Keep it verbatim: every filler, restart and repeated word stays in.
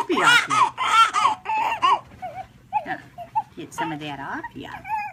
poopy off you. Huh. Get some of that off you.